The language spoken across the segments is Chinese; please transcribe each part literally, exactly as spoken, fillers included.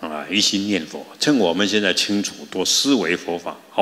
啊，一心念佛。趁我们现在清楚，多思维佛法。好。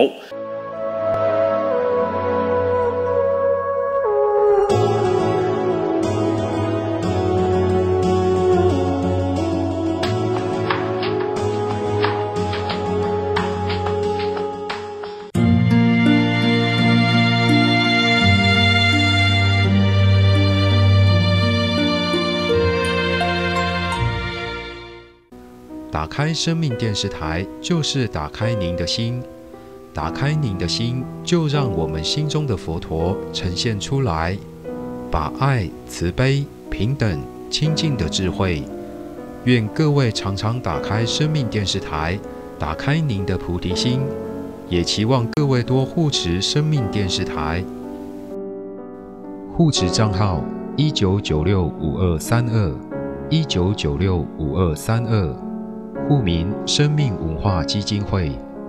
打开生命电视台，就是打开您的心。打开您的心，就让我们心中的佛陀呈现出来，把爱、慈悲、平等、清净的智慧。愿各位常常打开生命电视台，打开您的菩提心，也期望各位多护持生命电视台。护持账号：一九九六五二三二，一九九六五二三二。户名：生命文化基金会。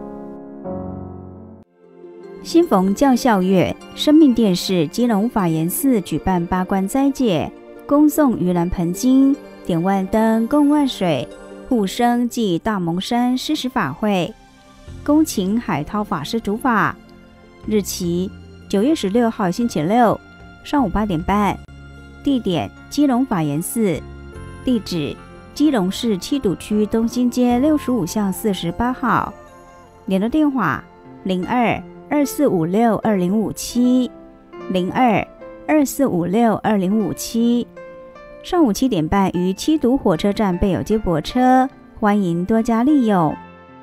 新逢教孝月，生命电视基隆法源寺举办八关斋戒、恭诵盂兰盆经、点万灯、供万水、护生暨大蒙山施食法会，恭请海涛法师主法。日期：九月十六号星期六，上午八点半。地点：基隆法源寺。地址：基隆市七堵区东兴街六十五巷四十八号。联络电话：零二二四五六二零五七，零二二四五六二零五七。上午七点半于七堵火车站备有接驳车，欢迎多加利用。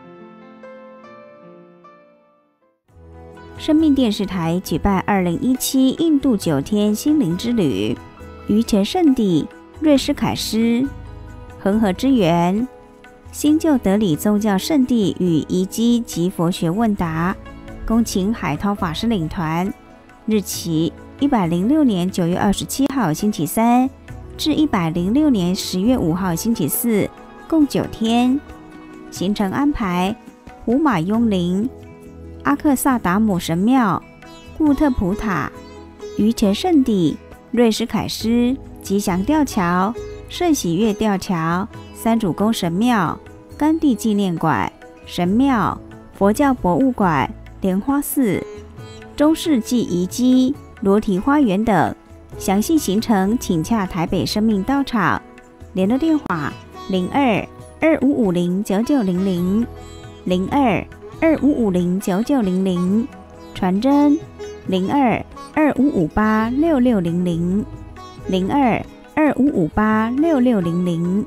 生命电视台举办二零一七印度九天心灵之旅，于前圣地瑞士凯斯、恒河之源、新旧德里宗教圣地与遗迹及佛学问答，恭请海涛法师领团。日期：一百零六年九月二十七号星期三至一百零六年十月五号星期四，共九天。行程安排：胡马雍林、阿克萨达姆神庙、固特普塔、于前圣地、瑞士凯斯、吉祥吊桥、圣喜悦吊桥、三主公神庙、甘地纪念馆、神庙、佛教博物馆、莲花寺、中世纪遗迹、裸体花园等。详细行程请洽台北生命道场。联络电话：零二二五五零九九零零，零二二五五零九九零零。传真：零二二五五八六六零零，零二二五五八六六零零。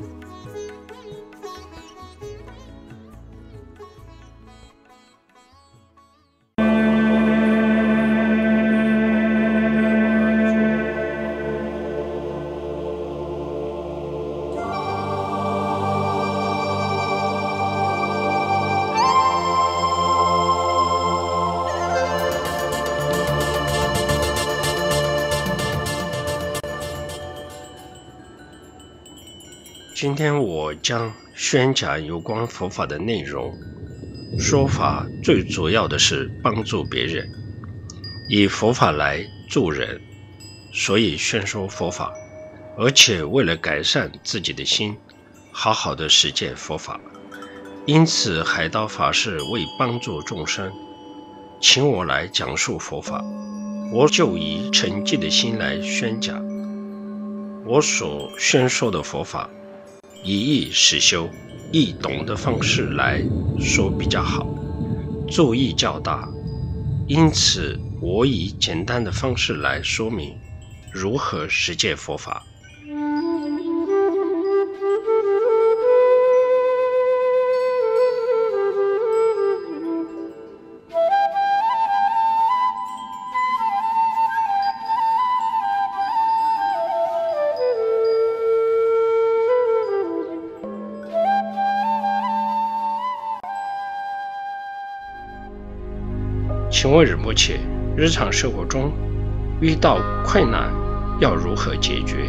今天我将宣讲有关佛法的内容。说法最主要的是帮助别人，以佛法来助人，所以宣说佛法，而且为了改善自己的心，好好的实践佛法。因此海涛法师为帮助众生，请我来讲述佛法，我就以沉寂的心来宣讲。我所宣说的佛法，以易实修、易懂的方式来说比较好，注意较大，因此我以简单的方式来说明如何实践佛法。请问仁波切，日常生活中遇到困难要如何解决？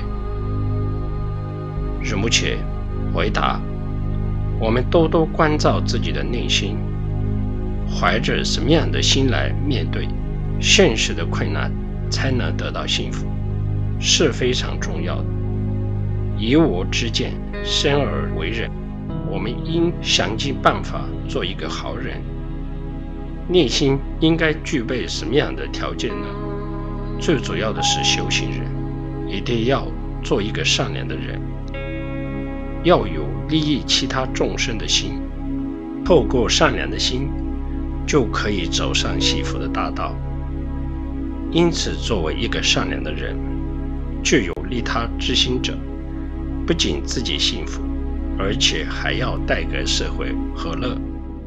仁波切回答：我们多多关照自己的内心，怀着什么样的心来面对现实的困难，才能得到幸福，是非常重要的。以我之见，生而为人， 我们应想尽办法做一个好人。内心应该具备什么样的条件呢？最主要的是修行人一定要做一个善良的人，要有利益其他众生的心，透过善良的心就可以走上幸福的大道。因此作为一个善良的人，具有利他之心者，不仅自己幸福，而且还要带给社会和乐。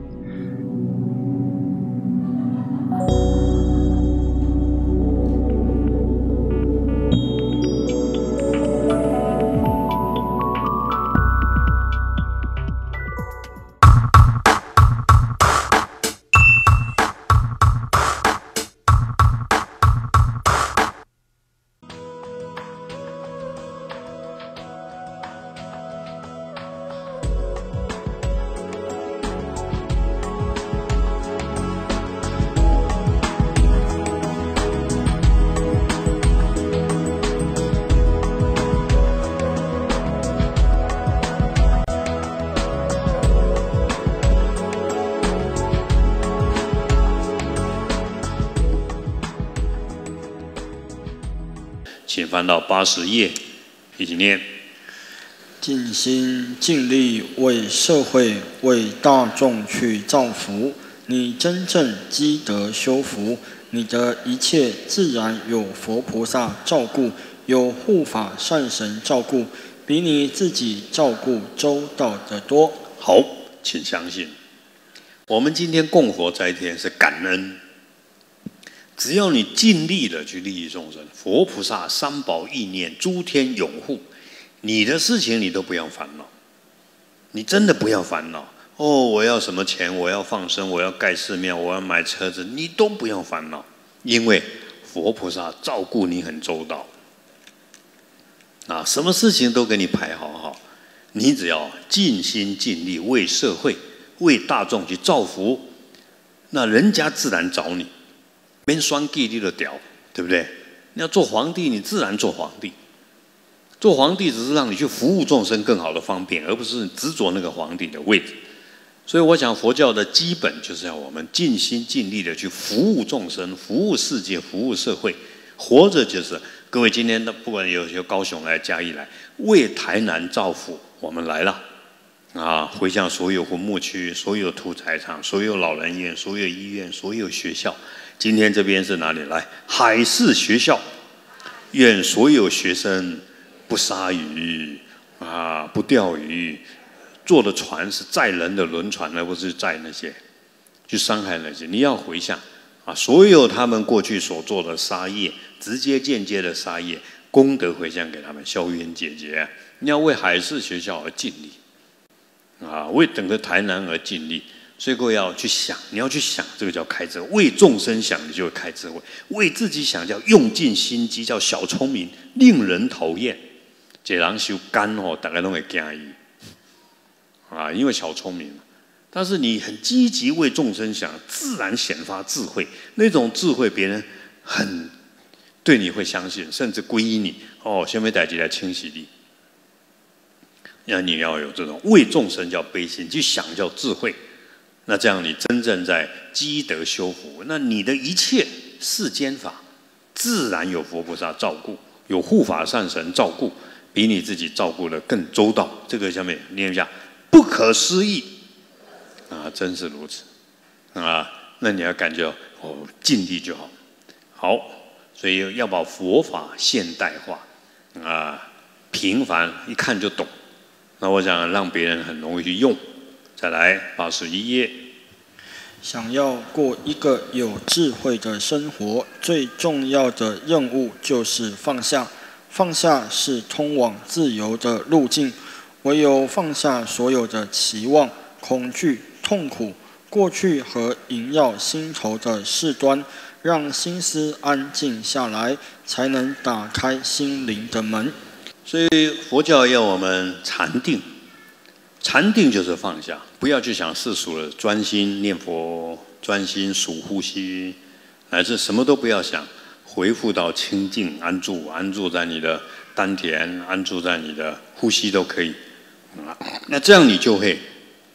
请翻到八十页，一起念。 尽心尽力为社会、为大众去造福，你真正积德修福，你的一切自然有佛菩萨照顾，有护法善神照顾，比你自己照顾周到得多。 好，请相信，我们今天供佛斋天是感恩。只要你尽力的去利益众生，佛菩萨三宝意念，诸天拥护，你的事情你都不要烦恼，你真的不要烦恼。哦，我要什么钱？我要放生，我要盖寺庙，我要买车子，你都不要烦恼，因为佛菩萨照顾你很周到，啊，什么事情都给你排好好，你只要尽心尽力为社会、为大众去造福，那人家自然找你。免选举你就屌，对不对？你要做皇帝，你自然做皇帝。做皇帝只是让你去服务众生更好的方便，而不是执着那个皇帝的位置。所以我想佛教的基本就是要我们尽心尽力的去服务众生、服务世界、服务社会。活着就是各位今天的不管有些高雄来、嘉义来，为台南造福，我们来了啊！回向所有坟墓区、所有屠宰场、所有老人院、所有医院、所有学校。今天这边是哪里来？海事学校，愿所有学生不杀鱼啊，不钓鱼，坐的船是载人的轮船，而不是载那些去伤害那些。你要回向啊，所有他们过去所做的杀业，直接间接的杀业，功德回向给他们，消冤解结。你要为海事学校而尽力啊，为整个台南而尽力。所以各位要去想，你要去想，这个叫开智慧。为众生想，你就会开智慧；为自己想，叫用尽心机，叫小聪明，令人讨厌。这人修肝哦，大家都会惊伊啊，因为小聪明。但是你很积极为众生想，自然显发智慧。那种智慧，别人很对你会相信，甚至皈依你。哦，先没带进来清洗你。那你要有这种为众生叫悲心，去想叫智慧。那这样你真正在积德修福，那你的一切世间法，自然有佛菩萨照顾，有护法善神照顾，比你自己照顾的更周到。这个下面念一下，不可思议啊，真是如此啊！那你要感觉哦，尽力就好。好，所以要把佛法现代化啊，平凡一看就懂。那我想让别人很容易去用。再来八十一页。 想要过一个有智慧的生活，最重要的任务就是放下。放下是通往自由的路径，唯有放下所有的期望、恐惧、痛苦、过去和萦绕心头的事端，让心思安静下来，才能打开心灵的门。 所以佛教要我们禅定。禅定就是放下，不要去想世俗的，专心念佛，专心数呼吸，乃至什么都不要想，回复到清净安住，安住在你的丹田，安住在你的呼吸都可以。那这样你就会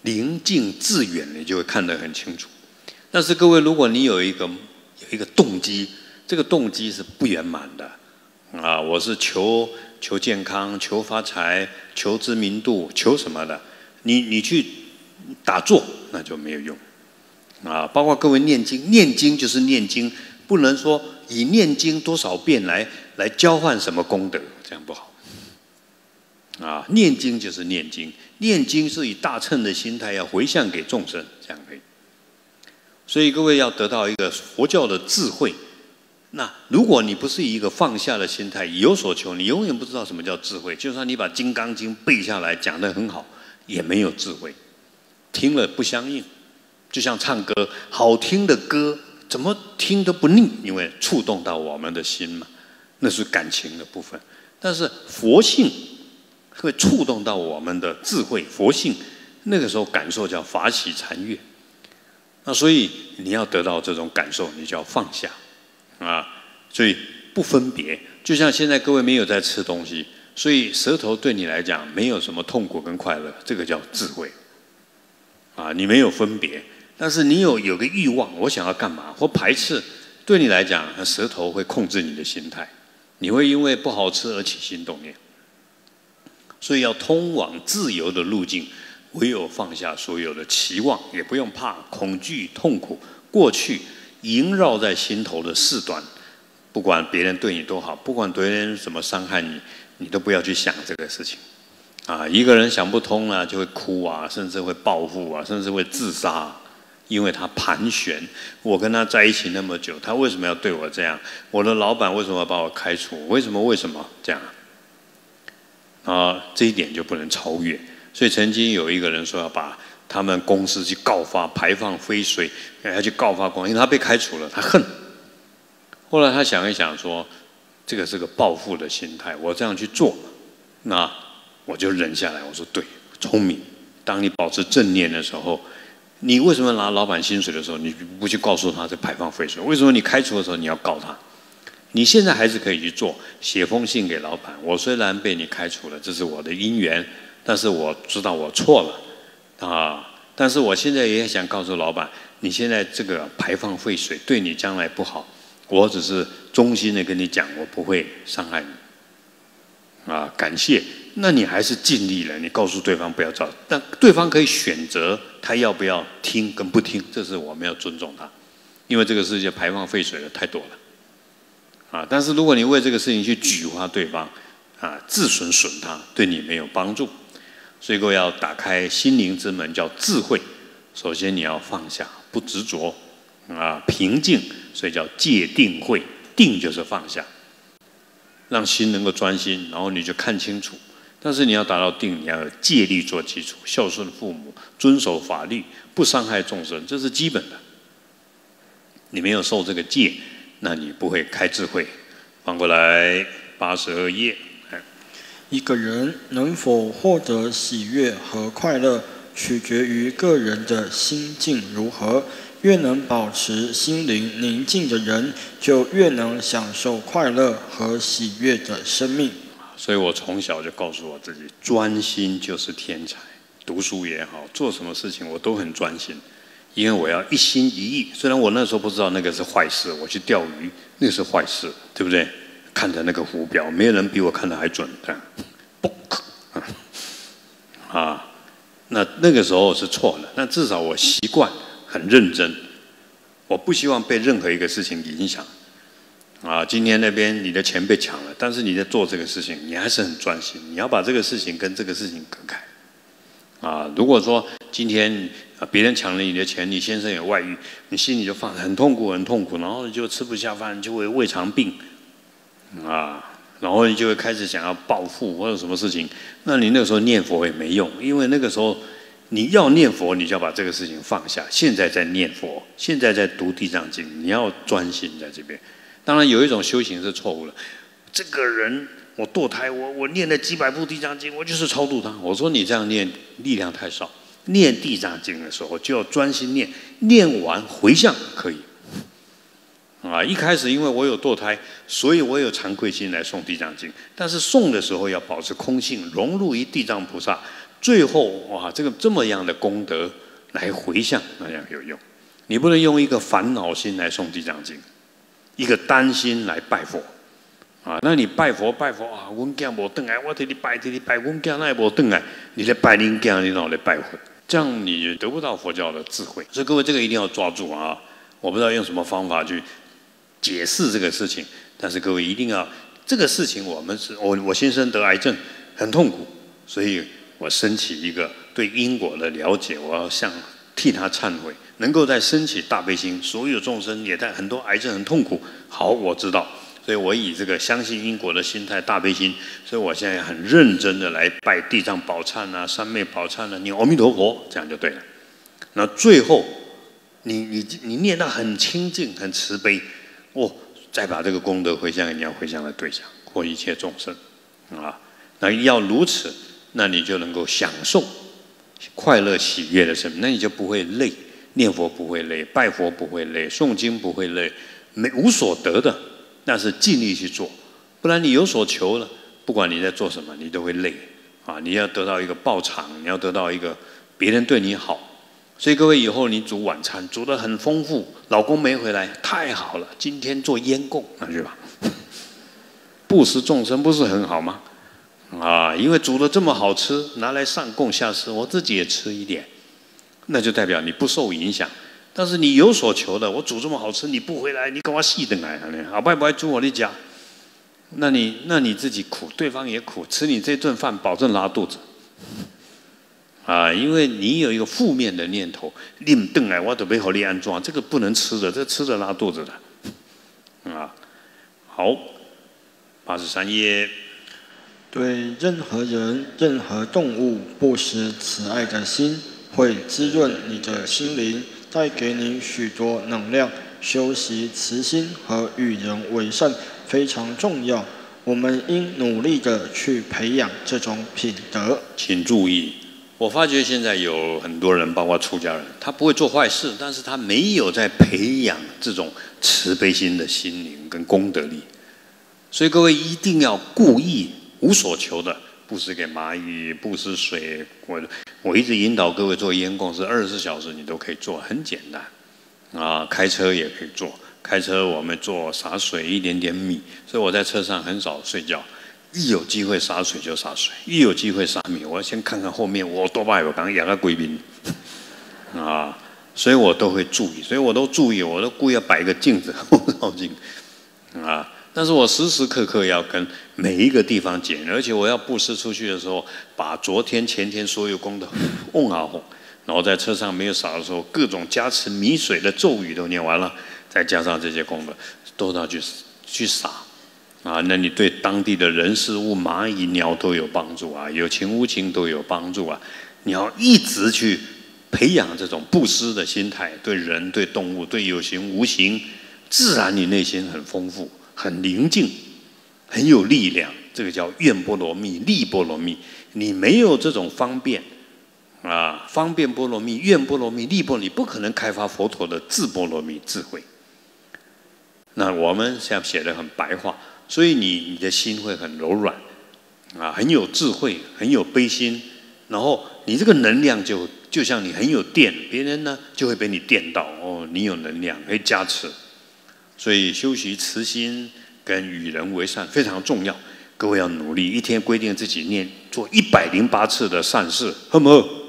宁静致远，你就会看得很清楚。但是各位，如果你有一个有一个动机，这个动机是不圆满的啊，我是求求健康、求发财、求知名度、求什么的，你你去打坐那就没有用啊。包括各位念经，念经就是念经，不能说以念经多少遍来来交换什么功德，这样不好啊。念经就是念经，念经是以大乘的心态要回向给众生，这样可以。所以各位要得到一个佛教的智慧。那如果你不是以一个放下的心态有所求，你永远不知道什么叫智慧。就算你把《金刚经》背下来讲得很好，也没有智慧，听了不相应。就像唱歌，好听的歌怎么听都不腻，因为触动到我们的心嘛，那是感情的部分。但是佛性会触动到我们的智慧，佛性那个时候感受叫法喜禅悦。那所以你要得到这种感受，你就要放下啊。所以不分别，就像现在各位没有在吃东西，所以舌头对你来讲没有什么痛苦跟快乐，这个叫智慧啊。你没有分别，但是你有有个欲望，我想要干嘛或排斥，对你来讲，舌头会控制你的心态，你会因为不好吃而起心动念。所以要通往自由的路径，唯有放下所有的期望，也不用怕恐惧、痛苦。过去萦绕在心头的事端，不管别人对你多好，不管别人怎么伤害你，你都不要去想这个事情。啊，一个人想不通啊，就会哭啊，甚至会报复啊，甚至会自杀，因为他盘旋。我跟他在一起那么久，他为什么要对我这样？我的老板为什么要把我开除？为什么？为什么这样？啊，这一点就不能超越。所以曾经有一个人说要把他们公司去告发排放废水，要去告发公司，因为他被开除了，他恨。后来他想一想说，这个是个报复的心态，我这样去做，那我就忍下来。我说对，聪明。当你保持正念的时候，你为什么拿老板薪水的时候，你不去告诉他这排放废水？为什么你开除的时候你要告他？你现在还是可以去做，写封信给老板，我虽然被你开除了，这是我的因缘。但是我知道我错了啊！但是我现在也想告诉老板，你现在这个排放废水对你将来不好，我只是衷心的跟你讲，我不会伤害你啊！感谢，那你还是尽力了，你告诉对方不要造，但对方可以选择他要不要听跟不听，这是我们要尊重他，因为这个世界排放废水的太多了啊！但是如果你为这个事情去举发对方啊，自损损他，对你没有帮助。所以各位要打开心灵之门，叫智慧。首先你要放下，不执着啊，平静，所以叫戒定慧。定就是放下，让心能够专心，然后你就看清楚。但是你要达到定，你要有戒律做基础，孝顺父母，遵守法律，不伤害众生，这是基本的。你没有受这个戒，那你不会开智慧。翻过来八十二页。 一个人能否获得喜悦和快乐，取决于个人的心境如何。越能保持心灵宁静的人，就越能享受快乐和喜悦的生命。 所以我从小就告诉我自己，专心就是天才。读书也好，做什么事情我都很专心，因为我要一心一意。虽然我那时候不知道那个是坏事，我去钓鱼那是坏事，对不对？看着那个浮标，没有人比我看得还准的，啊，那那个时候是错的。但至少我习惯很认真，我不希望被任何一个事情影响。啊，今天那边你的钱被抢了，但是你在做这个事情，你还是很专心。你要把这个事情跟这个事情隔开。啊，如果说今天啊别人抢了你的钱，你先生有外遇，你心里就放很痛苦，很痛苦，然后你就吃不下饭，就会胃肠病。啊，然后你就会开始想要报复或者什么事情，那你那个时候念佛也没用，因为那个时候你要念佛，你就要把这个事情放下。现在在念佛，现在在读地藏经，你要专心在这边。当然有一种修行是错误的，这个人我堕胎，我我念了几百部地藏经，我就是超度他。我说你这样念力量太少，念地藏经的时候就要专心念，念完回向可以。啊，一开始因为我有堕胎，所以我有惭愧心来诵地藏经。但是诵的时候要保持空性，融入于地藏菩萨最后哇，这个这么样的功德来回向，那样有用。你不能用一个烦恼心来诵地藏经，一个担心来拜佛啊。那你拜佛拜佛啊，阮囝无转来，我替你拜替你拜，阮囝那也无转来，你来拜恁囝，你哪来拜佛？这样你得不到佛教的智慧。所以各位这个一定要抓住啊！我不知道用什么方法去解释这个事情，但是各位一定要这个事情，我们是我我先生得癌症很痛苦，所以我升起一个对因果的了解，我要向替他忏悔，能够再升起大悲心，所有众生也在很多癌症很痛苦。好，我知道，所以我以这个相信因果的心态，大悲心，所以我现在很认真的来拜地藏宝忏啊、三昧宝忏啊，念阿弥陀佛，这样就对了。那最后，你你你念到很清净、很慈悲，哦，再把这个功德回向给你要回向的对象或一切众生啊。那要如此，那你就能够享受快乐喜悦的生命，那你就不会累，念佛不会累，拜佛不会累，诵经不会累，没无所得的，但是尽力去做，不然你有所求了，不管你在做什么，你都会累啊！你要得到一个报偿，你要得到一个别人对你好，所以各位以后你煮晚餐煮得很丰富，老公没回来，太好了，今天做烟供，那去吧，布施众生不是很好吗？啊，因为煮得这么好吃，拿来上供下施，我自己也吃一点，那就代表你不受影响。但是你有所求的，我煮这么好吃，你不回来，你跟我细等来，好不不煮我的家，那你那你自己苦，对方也苦，吃你这顿饭保证拉肚子。啊，因为你有一个负面的念头，你唔等来，我准备好你安装，这个不能吃的，这吃着拉肚子的。啊，好，八十三页。 对任何人、任何动物布施慈爱的心，会滋润你的心灵，带给你许多能量。修习慈心和与人为善非常重要，我们应努力的去培养这种品德。 请注意，我发觉现在有很多人，包括出家人，他不会做坏事，但是他没有在培养这种慈悲心的心灵跟功德力。所以各位一定要故意无所求的布施给蚂蚁，布施水。我我一直引导各位做烟供，是二十四小时你都可以做，很简单啊。开车也可以做，开车我们做洒水，一点点米，所以我在车上很少睡觉，一有机会洒水就洒水，一有机会洒米，我要先看看后面我多巴有刚养个贵宾啊，所以我都会注意，所以我都注意，我都故意要摆一个镜子后照镜啊。但是我时时刻刻要跟每一个地方检，而且我要布施出去的时候，把昨天、前天所有功德嗡啊哄，然后在车上没有洒的时候，各种加持米水的咒语都念完了，再加上这些功德，都要去去洒啊。那你对当地的人事物、蚂蚁、鸟都有帮助啊，有情无情都有帮助啊。你要一直去培养这种布施的心态，对人、对动物、对有形无形，自然你内心很丰富。很宁静，很有力量，这个叫愿波罗蜜、力波罗蜜。你没有这种方便啊，方便波罗蜜、愿波罗蜜、力波罗蜜，你不可能开发佛陀的智波罗蜜智慧。那我们现在写的很白话，所以你你的心会很柔软啊，很有智慧，很有悲心，然后你这个能量就就像你很有电，别人呢就会被你电到哦，你有能量可以加持。所以修习慈心跟与人为善非常重要，各位要努力，一天规定自己念做一百零八次的善事，好不好？